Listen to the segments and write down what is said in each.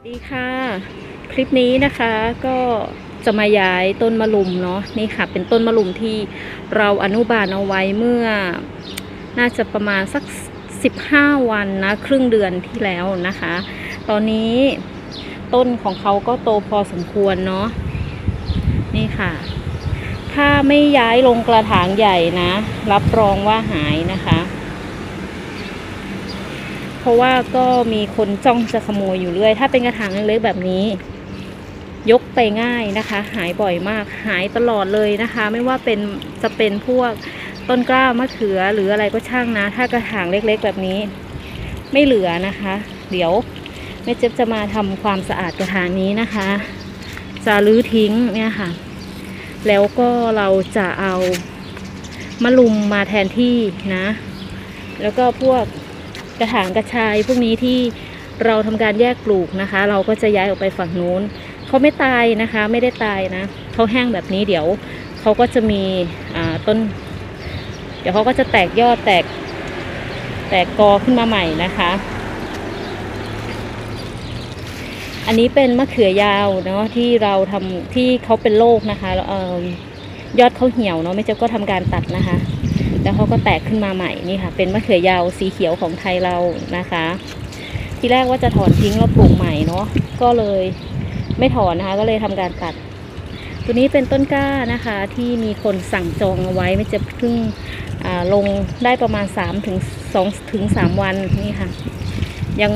ดีค่ะคลิปนี้นะคะก็จะมาย้ายต้นมะลุมเนาะนี่ค่ะเป็นต้นมะลุมที่เราอนุบาลเอาไว้เมื่อน่าจะประมาณสัก15 วันนะครึ่งเดือนที่แล้วนะคะตอนนี้ต้นของเขาก็โตพอสมควรเนาะนี่ค่ะถ้าไม่ย้ายลงกระถางใหญ่นะรับรองว่าหายนะคะเพราะว่าก็มีคนจ้องจะขโมยอยู่เรื่อยถ้าเป็นกระถางเล็กๆแบบนี้ยกไปง่ายนะคะหายบ่อยมากหายตลอดเลยนะคะไม่ว่าจะเป็นพวกต้นกล้ามะเขือหรืออะไรก็ช่างนะถ้ากระถางเล็กๆแบบนี้ไม่เหลือนะคะเดี๋ยวแม่เจ๊บจะมาทำความสะอาดกระถางนี้นะคะจะรื้อทิ้งเนี่ยค่ะแล้วก็เราจะเอามะลุมมาแทนที่นะแล้วก็พวกกระถางกระชายพวกนี้ที่เราทำการแยกปลูกนะคะเราก็จะย้ายออกไปฝั่งนู้นเขาไม่ตายนะคะไม่ได้ตายนะเขาแห้งแบบนี้เดี๋ยวเขาก็จะมีต้นเดี๋ยวเขาก็จะแตกยอดแตกกอขึ้นมาใหม่นะคะอันนี้เป็นมะเขือยาวเนาะที่เราทำที่เขาเป็นโรคนะคะยอดเขาเหี่ยวเนาะไม่เจ้าก็ทำการตัดนะคะแล้วเขาก็แตกขึ้นมาใหม่นี่ค่ะเป็นมะเขือยาวสีเขียวของไทยเรานะคะทีแรกว่าจะถอนทิ้งแล้วปลูกใหม่เนาะก็เลยไม่ถอนนะคะก็เลยทำการตัดตัวนี้เป็นต้นกล้านะคะที่มีคนสั่งจองเอาไว้ไม่จะเพิ่งลงได้ประมาณ2 ถึง 3 วันนี่ค่ะยัง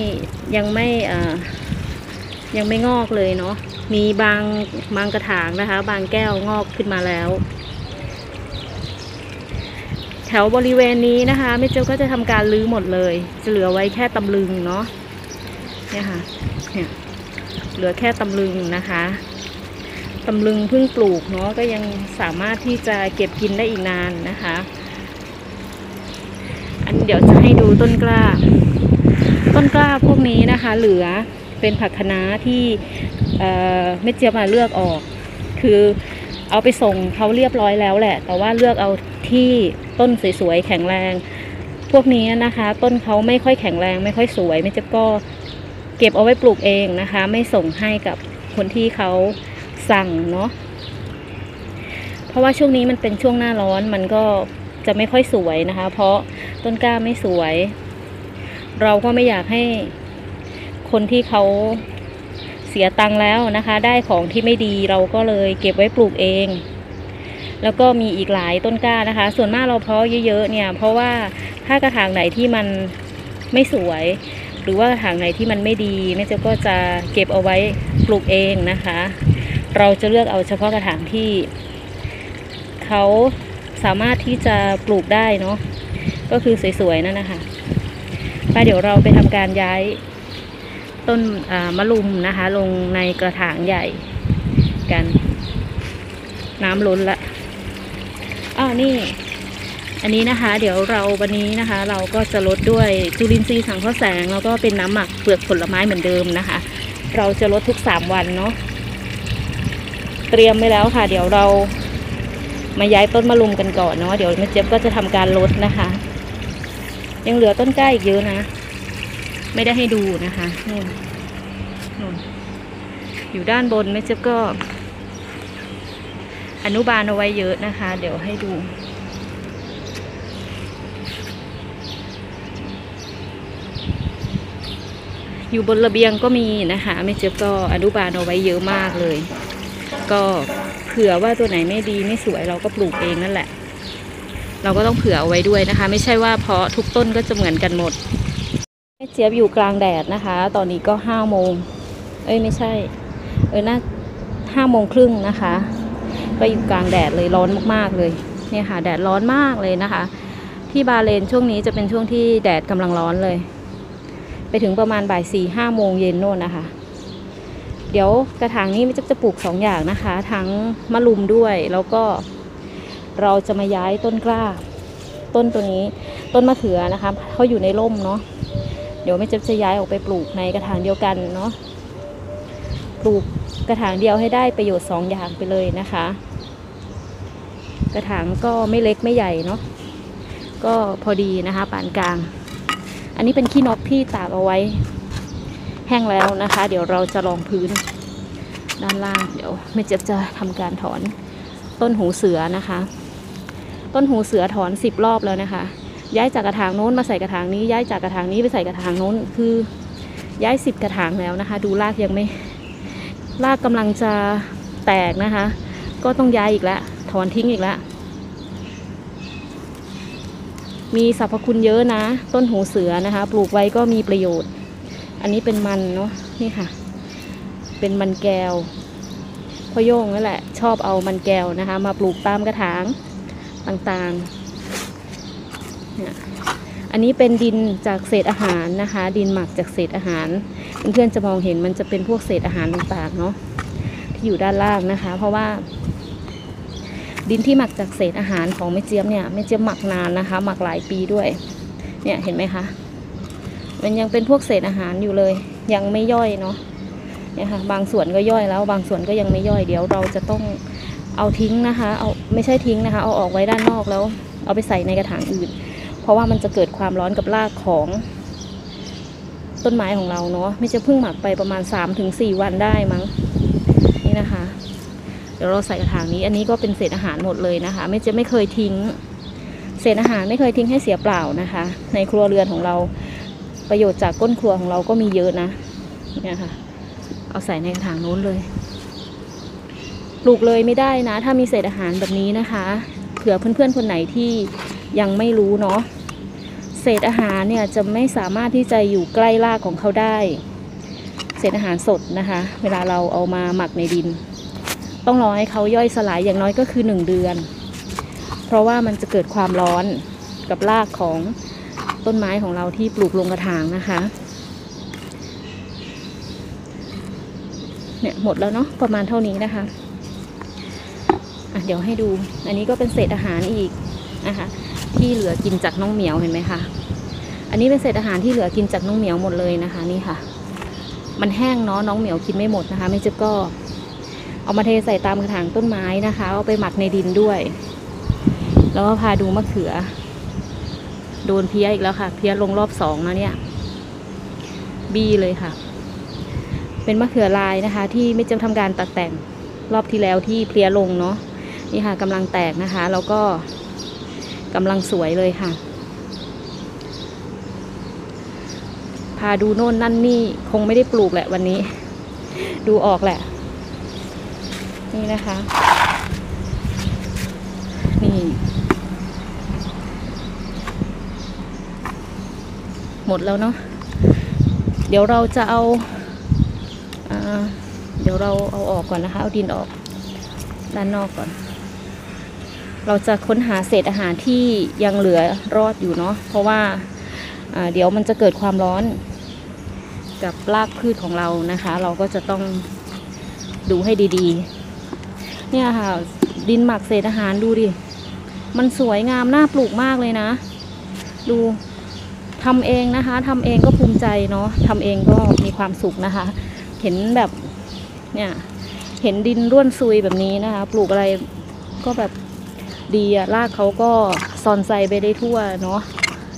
ไม่งอกเลยเนาะมีบางกระถางนะคะบางแก้วงอกขึ้นมาแล้วแถวบริเวณนี้นะคะแม่เจ้าก็จะทำการรื้อหมดเลยจะเหลือไว้แค่ตำลึงเนาะเนี่ยค่ะเนี่ยเหลือแค่ตำลึงนะคะตำลึงเพิ่งปลูกเนาะก็ยังสามารถที่จะเก็บกินได้อีกนานนะคะอันเดี๋ยวจะให้ดูต้นกล้าพวกนี้นะคะเหลือเป็นผักคะน้าที่แม่เจี๊ยบมาเลือกออกคือเอาไปส่งเขาเรียบร้อยแล้วแหละแต่ว่าเลือกเอาที่ต้นสวยๆแข็งแรงพวกนี้นะคะต้นเขาไม่ค่อยแข็งแรงไม่ค่อยสวยแม่เจี๊ยบก็เก็บเอาไว้ปลูกเองนะคะไม่ส่งให้กับคนที่เขาสั่งเนาะเพราะว่าช่วงนี้มันเป็นช่วงหน้าร้อนมันก็จะไม่ค่อยสวยนะคะเพราะต้นกล้าไม่สวยเราก็ไม่อยากให้คนที่เขาเสียตังค์แล้วนะคะได้ของที่ไม่ดีเราก็เลยเก็บไว้ปลูกเองแล้วก็มีอีกหลายต้นกล้านะคะส่วนมากเราเพาะเยอะๆเนี่ยเพราะว่าถ้ากระถางไหนที่มันไม่สวยหรือว่ากระถางไหนที่มันไม่ดีแม่เจ้าก็จะเก็บเอาไว้ปลูกเองนะคะเราจะเลือกเอาเฉพาะกระถางที่เขาสามารถที่จะปลูกได้เนาะก็คือสวยๆนั่นนะคะเดี๋ยวเราไปทำการย้ายต้นมะลุมนะคะลงในกระถางใหญ่กันน้ำล้นละนี่อันนี้นะคะเดี๋ยววันนี้นะคะเราก็จะลดด้วยจุลินทรีย์สังเคราะห์แสงแล้วก็เป็นน้ำหมักเปลือกผลไม้เหมือนเดิมนะคะเราจะลดทุก3 วันเนาะเตรียมไว้แล้วค่ะเดี๋ยวเรามาย้ายต้นมะลุมกันก่อนเนาะเดี๋ยวแม่เจี๊ยบก็จะทำการลดนะคะยังเหลือต้นกล้าอีกเยอะนะไม่ได้ให้ดูนะคะนู่นอยู่ด้านบนแม่เจี๊ยบก็อนุบาลเอาไว้เยอะนะคะเดี๋ยวให้ดูอยู่บนระเบียงก็มีนะคะแม่เจี๊ยบก็อนุบาลเอาไว้เยอะมากเลยก็เผื่อว่าตัวไหนไม่ดีไม่สวยเราก็ปลูกเองนั่นแหละเราก็ต้องเผื่อเอาไว้ด้วยนะคะไม่ใช่ว่าเพราะทุกต้นก็จะเหมือนกันหมดแม่เจี๊ยบอยู่กลางแดดนะคะตอนนี้ก็5 โมงไม่ใช่น่า5 โมงครึ่งนะคะก็อยู่กลางแดดเลยร้อนมากๆเลยเนี่ยค่ะแดดร้อนมากเลยนะคะที่บาเลนช่วงนี้จะเป็นช่วงที่แดดกำลังร้อนเลยไปถึงประมาณบ่าย4-5 โมงเย็นโน่นนะคะเดี๋ยวกระถางนี้มันจะปลูก2 อย่างนะคะทั้งมะลุมด้วยแล้วก็เราจะมาย้ายต้นกล้าต้นตัวนี้ต้นมะเขือนะคะเขาอยู่ในร่มเนาะเดี๋ยวแม่เจ๊จะย้ายออกไปปลูกในกระถางเดียวกันเนาะปลูกกระถางเดียวให้ได้ประโยชน์2 อย่างไปเลยนะคะกระถางก็ไม่เล็กไม่ใหญ่เนาะก็พอดีนะคะปานกลางอันนี้เป็นขี้นกที่ตากเอาไว้แห้งแล้วนะคะ เดี๋ยวเราจะรองพื้นด้านล่างเดี๋ยวแม่เจี๊ยบจะทำการถอนต้นหูเสือนะคะ ต้นหูเสือถอน10 รอบแล้วนะคะย้ายจากกระถางโน้นมาใส่กระถางนี้ย้ายจากกระถางนี้ไปใส่กระถางโน้นคือย้าย10 กระถางแล้วนะคะดูรากยังไม่รากกำลังจะแตกนะคะก็ต้องย้ายอีกแล้วถอนทิ้งอีกแล้วมีสรรพคุณเยอะนะต้นหูเสือนะคะปลูกไว้ก็มีประโยชน์อันนี้เป็นมันเนาะนี่ค่ะเป็นมันแก้วพ่อโย่งนั่นแหละชอบเอามันแก้วนะคะมาปลูกตามกระถางต่างๆเนี่ยอันนี้เป็นดินจากเศษอาหารนะคะดินหมักจากเศษอาหารเพื่อนๆจะมองเห็นมันจะเป็นพวกเศษอาหารต่างๆเนาะที่อยู่ด้านล่างนะคะเพราะว่าดินที่หมักจากเศษอาหารของแม่เจี๊ยบเนี่ยแม่เจี๊ยบหมักนานนะคะหมักหลายปีด้วยเนี่ยเห็นไหมคะมันยังเป็นพวกเศษอาหารอยู่เลยยังไม่ย่อยเนาะเนี่ยค่ะบางส่วนก็ย่อยแล้วบางส่วนก็ยังไม่ย่อยเดี๋ยวเราจะต้องเอาทิ้งนะคะเอาไม่ใช่ทิ้งนะคะเอาออกไว้ด้านนอกแล้วเอาไปใส่ในกระถางอื่นเพราะว่ามันจะเกิดความร้อนกับรากของต้นไม้ของเราเนาะไม่จะเพิ่งหมักไปประมาณ 3-4 วันได้มั้งนี่นะคะเดี๋ยวเราใส่กระถางนี้อันนี้ก็เป็นเศษอาหารหมดเลยนะคะไม่เคยทิ้งเศษอาหารไม่เคยทิ้งให้เสียเปล่านะคะในครัวเรือนของเราประโยชน์จากก้นครัวของเราก็มีเยอะนะเนี่ยค่ะเอาใส่ในกระถางโน้นเลยปลูกเลยไม่ได้นะถ้ามีเศษอาหารแบบนี้นะคะเผื่อเพื่อนๆคนไหนที่ยังไม่รู้เนาะเศษอาหารเนี่ยจะไม่สามารถที่จะอยู่ใกล้รากของเขาได้เศษอาหารสดนะคะเวลาเราเอามาหมักในดินต้องรอให้เขาย่อยสลายอย่างน้อยก็คือ1 เดือนเพราะว่ามันจะเกิดความร้อนกับรากของต้นไม้ของเราที่ปลูกลงกระถางนะคะเนี่ยหมดแล้วเนาะประมาณเท่านี้นะคะเดี๋ยวให้ดูอันนี้ก็เป็นเศษอาหารอีกนะคะที่เหลือกินจากน้องเหมียวเห็นไหมคะอันนี้เป็นเศษอาหารที่เหลือกินจากน้องเหมียวหมดเลยนะคะนี่ค่ะมันแห้งเนาะน้องเหมียวกินไม่หมดนะคะไม่เจ๊ก็เอามาเทใส่ตามกระถางต้นไม้นะคะเอาไปหมักในดินด้วยแล้วก็พาดูมะเขือโดนเพี้ยอีกแล้วค่ะเพี้ยลงรอบ2แล้วเนี่ยบี้เลยค่ะเป็นมะเขือลายนะคะที่ไม่จะทำการตัดแต่งรอบที่แล้วที่เพลี้ยลงเนาะนี่ค่ะกำลังแตกนะคะแล้วก็กำลังสวยเลยค่ะพาดูโน่นนั่นนี่คงไม่ได้ปลูกแหละวันนี้ดูออกแหละนี่นะคะนี่หมดแล้วเนาะเดี๋ยวเราจะเอาเดี๋ยวเราเอาออกก่อนนะคะเอาดินออกด้านนอกก่อนเราจะค้นหาเศษอาหารที่ยังเหลือรอดอยู่เนาะเพราะว่าเดี๋ยวมันจะเกิดความร้อนกับรากพืชของเรานะคะเราก็จะต้องดูให้ดีๆเนี่ยค่ะดินหมักเศษอาหารดูดิมันสวยงามน่าปลูกมากเลยนะดูทำเองนะคะทำเองก็ภูมิใจเนาะทำเองก็มีความสุขนะคะเห็นแบบเนี่ยเห็นดินร่วนซุยแบบนี้นะคะปลูกอะไรก็แบบดีอะรากเขาก็ซอนไซไปได้ทั่วเนาะ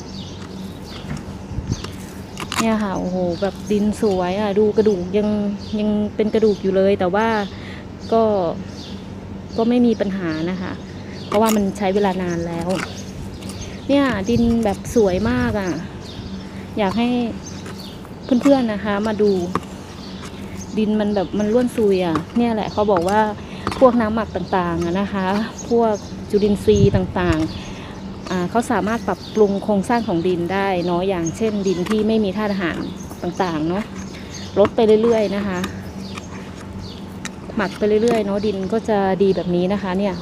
เนี่ยค่ะโอ้โหแบบดินสวยอะดูกระดูกยังเป็นกระดูกอยู่เลยแต่ว่าก็ไม่มีปัญหานะคะเพราะว่ามันใช้เวลานานแล้วเนี่ยดินแบบสวยมากอะอยากให้เพื่อนๆนะคะมาดูดินมันแบบมันร่วนซุยอ่ะเนี่ยแหละเขาบอกว่าพวกน้ำหมักต่างๆนะคะพวกจุลินทรีย์ต่างๆเขาสามารถปรับปรุงโครงสร้างของดินได้เนาะอย่างเช่นดินที่ไม่มีธาตุอาหารต่างๆเนาะลดไปเรื่อยๆนะคะหมักไปเรื่อยๆเนาะดินก็จะดีแบบนี้นะคะเนี่ย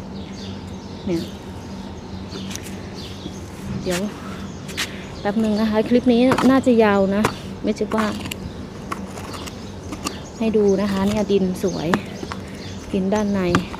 เดี๋ยวแป๊บนึงนะคะคลิปนี้น่าจะยาวนะไม่ใช่ว่าให้ดูนะคะเนี่ยดินสวยดินด้านใน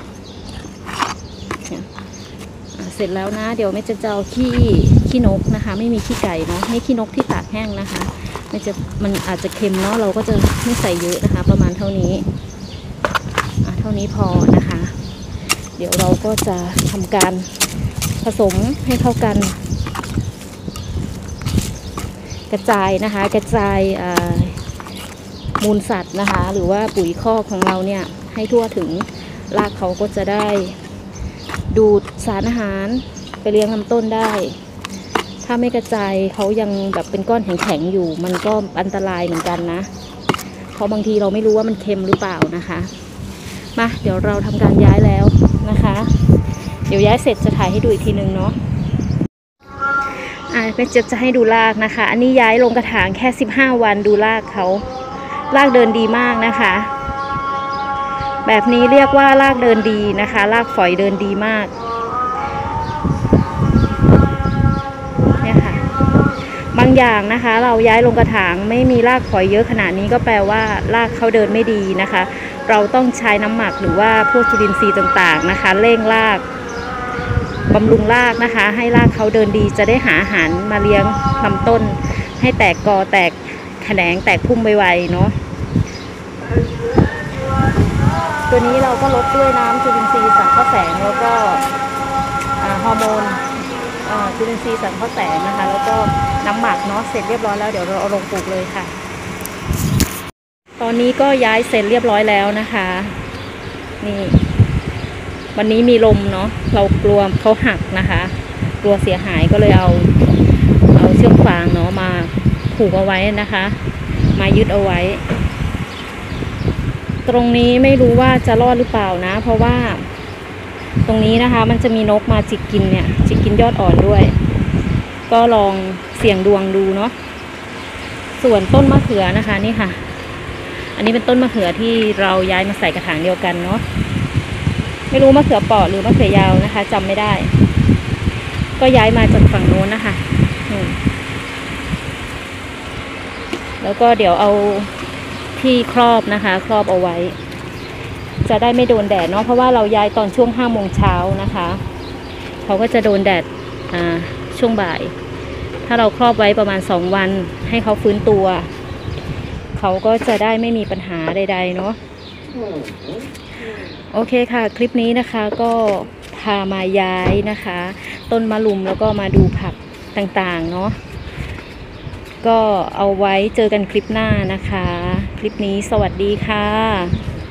เสร็จแล้วนะเดี๋ยวแม่จะเอาขี้นกนะคะไม่มีขี้ไก่เนาะให้ขี้นกที่ตากแห้งนะคะมันอาจจะเค็มเนาะเราก็จะไม่ใส่เยอะนะคะประมาณเท่านี้เท่านี้พอนะคะเดี๋ยวเราก็จะทำการผสมให้เข้ากันกระจายนะคะกระจายมูลสัตว์นะคะหรือว่าปุ๋ยคอกของเราเนี่ยให้ทั่วถึงรากเขาก็จะได้ดูดสารอาหารไปเลี้ยงลำต้นได้ถ้าไม่กระจายเขายังแบบเป็นก้อนแข็งๆอยู่มันก็อันตรายเหมือนกันนะเพราะบางทีเราไม่รู้ว่ามันเค็มหรือเปล่านะคะมาเดี๋ยวเราทำการย้ายแล้วนะคะเดี๋ยวย้ายเสร็จจะถ่ายให้ดูอีกทีนึงเนาะแม่เจี๊ยบจะให้ดูรากนะคะอันนี้ย้ายลงกระถางแค่15 วันดูรากเขารากเดินดีมากนะคะแบบนี้เรียกว่ารากเดินดีนะคะรากฝอยเดินดีมากเนี่ยค่ะบางอย่างนะคะเราย้ายลงกระถางไม่มีรากฝอยเยอะขนาดนี้ก็แปลว่ารากเขาเดินไม่ดีนะคะเราต้องใช้น้ำหมักหรือว่าพวกจุลินทรีย์ต่างๆนะคะเร่งรากบำรุงรากนะคะให้รากเขาเดินดีจะได้หาอาหารมาเลี้ยงลำต้นให้แตกกอแตกแขนงแตกพุ่มไวๆเนาะตัวนี้เราก็ลดด้วยน้ำจุลินทรีย์สังเคราะห์แสงแล้วก็ฮอร์โมนจุลินทรีย์สังเคราะห์แสงนะคะแล้วก็น้ำหมักเนาะเสร็จเรียบร้อยแล้วเดี๋ยวเราเอาลงปลูกเลยค่ะตอนนี้ก็ย้ายเสร็จเรียบร้อยแล้วนะคะนี่วันนี้มีลมเนาะเรากลัวเขาหักนะคะกลัวเสียหายก็เลยเอาเชือกฟางเนาะมาผูกเอาไว้นะคะมายึดเอาไว้ตรงนี้ไม่รู้ว่าจะรอดหรือเปล่านะเพราะว่าตรงนี้นะคะมันจะมีนกมาจิกกินเนี่ยจิกกินยอดอ่อนด้วยก็ลองเสี่ยงดวงดูเนาะส่วนต้นมะเขือนะคะนี่ค่ะอันนี้เป็นต้นมะเขือที่เราย้ายมาใส่กระถางเดียวกันเนาะไม่รู้มะเขือเปราะหรือมะเขือยาวนะคะจำไม่ได้ก็ย้ายมาจากฝั่งโน้นนะคะแล้วก็เดี๋ยวเอาที่ครอบนะคะครอบเอาไว้จะได้ไม่โดนแดดเนาะเพราะว่าเราย้ายตอนช่วง5 โมงเช้านะคะเขาก็จะโดนแดดช่วงบ่ายถ้าเราครอบไว้ประมาณ2 วันให้เขาฟื้นตัวเขาก็จะได้ไม่มีปัญหาใดๆเนาะโอเคค่ะคลิปนี้นะคะก็พามาย้ายนะคะต้นมะรุมแล้วก็มาดูผักต่างๆเนาะก็เอาไว้เจอกันคลิปหน้านะคะคลิปนี้สวัสดีค่ะ